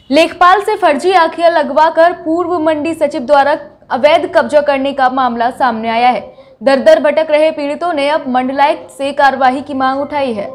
लेखपाल से फर्जी आँखें लगवाकर पूर्व मंडी सचिव द्वारा अवैध कब्जा करने का मामला सामने आया है। दर दर भटक रहे पीड़ितों ने अब मंडलायुक्त से कार्रवाई की मांग उठाई है।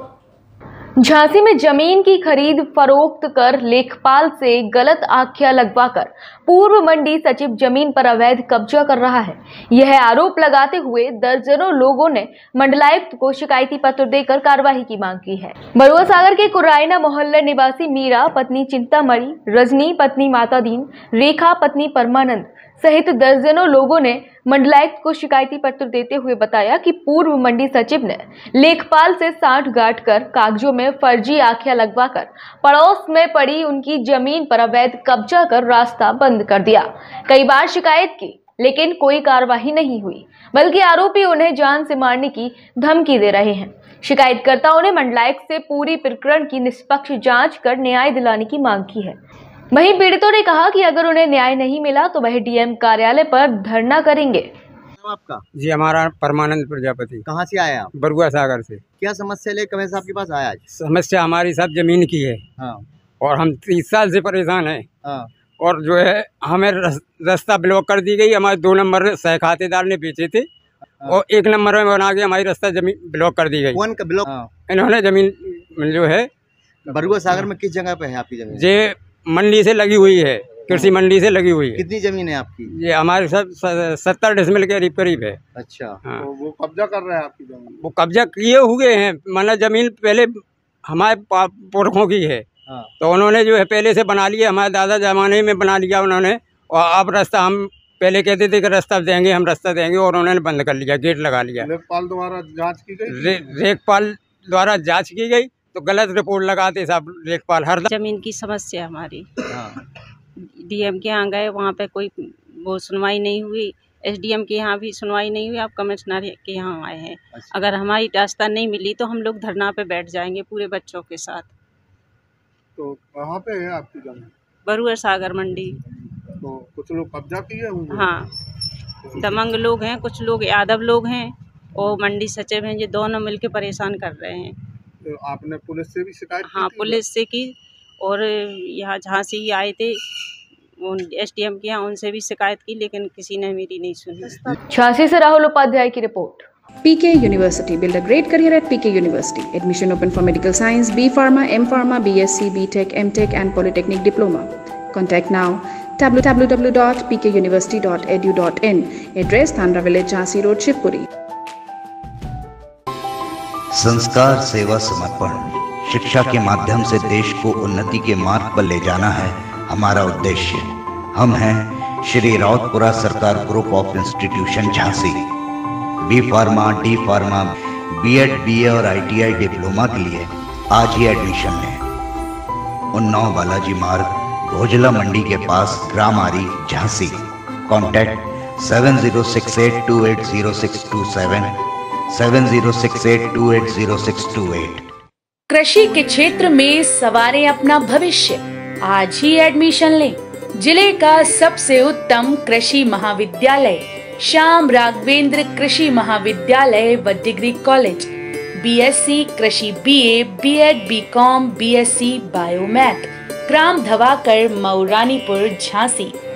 झांसी में जमीन की खरीद फरोख्त कर लेखपाल से गलत आख्या लगवाकर पूर्व मंडी सचिव जमीन पर अवैध कब्जा कर रहा है। यह आरोप लगाते हुए दर्जनों लोगों ने मंडलायुक्त को शिकायती पत्र देकर कार्रवाई की मांग की है। बरुआ सागर के कुरायना मोहल्ले निवासी मीरा पत्नी चिंतामणि, रजनी पत्नी मातादीन, रेखा पत्नी परमानंद सहित दर्जनों लोगों ने मंडलायुक्त को शिकायती पत्र देते हुए बताया कि पूर्व मंडी सचिव ने लेखपाल से साठगांठ कर कागजों में फर्जी आख्या लगवाकर पड़ोस में पड़ी उनकी जमीन पर अवैध कब्जा कर रास्ता बंद कर दिया। कई बार शिकायत की लेकिन कोई कार्रवाई नहीं हुई, बल्कि आरोपी उन्हें जान से मारने की धमकी दे रहे हैं। शिकायतकर्ताओं ने मंडलायुक्त से पूरी प्रकरण की निष्पक्ष जाँच कर न्याय दिलाने की मांग की है। वहीं पीड़ितों ने कहा कि अगर उन्हें न्याय नहीं मिला तो वह डीएम कार्यालय पर धरना करेंगे। आपका जी हमारा परमानंद प्रजापति। कहाँ से आए आप? बरुआ सागर से। क्या समस्या लेकर कमेटी साहब के पास आया आज? समस्या हमारी सब जमीन की है। हाँ। और हम 30 साल से परेशान हैं। हाँ। और जो है हमें रास्ता ब्लॉक कर दी गई। हमारे 2 नंबर सह खातेदार ने बेचे थे। हाँ। और 1 नंबर में बना के हमारी रास्ता जमीन ब्लॉक कर दी गई। कौन का ब्लॉक? हाँ। इन्होंने जमीन जो है बरुआ सागर में किस जगह पे है आपकी जमीन? ये मंडी से लगी हुई है, कृषि मंडी से लगी हुई है। कितनी जमीन है आपकी? ये हमारे सब 70 डिसमिल के करीब है। अच्छा। हाँ। तो वो कब्जा कर रहे हैं आपकी जमीन? वो कब्जा किए हुए हैं। मतलब जमीन पहले हमारे पुरखों की है। हाँ। तो उन्होंने जो है पहले से बना लिया, हमारे दादा जमाने में बना लिया उन्होंने। और अब रास्ता हम पहले कहते थे कि रास्ता देंगे, हम रास्ता देंगे, और उन्होंने बंद कर लिया, गेट लगा लिया। लेखपाल द्वारा जांच की गई? लेखपाल द्वारा जांच की गई तो गलत रिपोर्ट लगाते सब लेखपाल। हर जमीन की समस्या हमारी। हाँ। डीएम के यहाँ गए, वहाँ पे कोई वो सुनवाई नहीं हुई। एसडीएम के यहाँ भी सुनवाई नहीं हुई। आप कमिश्नर के यहाँ आए हैं। अच्छा। अगर हमारी रास्ता नहीं मिली तो हम लोग धरना पे बैठ जाएंगे पूरे बच्चों के साथ। तो कहाँ पे है आपकी जमीन? बरुआ सागर मंडी। तो कुछ लोग कब्जा किए होंगे? हाँ, दमंग लोग हैं, कुछ लोग यादव लोग हैं और मंडी सचिव हैं, ये दोनों मिलके परेशान कर रहे हैं। तो आपने पुलिस से भी शिकायत की? हाँ, पुलिस से की और यहाँ झांसी आए थे एसडीएम के यहाँ, उनसे भी शिकायत की लेकिन किसी ने मेरी नहीं सुनी। झांसी से राहुल उपाध्याय की report. PK University. Build a great career at PK University. Admission open for medical science, B Pharma, M Pharma, BSc, BTech, MTech and Polytechnic Diploma. Contact now www.pkuniversity.edu.in. Address Thandra Village, Jhansi Road, Shivpuri. संस्कार, सेवा, समर्पण, शिक्षा के माध्यम से देश को उन्नति के मार्ग पर ले जाना है हमारा उद्देश्य। हम हैं Shri Rautpura Sarkar group of institution Jhansi. B pharma, D pharma, B Ed, BA और ITI डिप्लोमा के लिए आज ही एडमिशन लें। उन्नाव बालाजी मार्ग, भोजला मंडी के पास, ग्राम आरी, झांसी। कॉन्टैक्ट 7068280627, 7068280628। कृषि के क्षेत्र में सवारें अपना भविष्य। आज ही एडमिशन लें। जिले का सबसे उत्तम कृषि महाविद्यालय श्याम राघवेंद्र कृषि महाविद्यालय व डिग्री कॉलेज। BSc कृषि, BA, BEd, BCom, BSc bio math. ग्राम धवाकर, मऊरानीपुर, झांसी।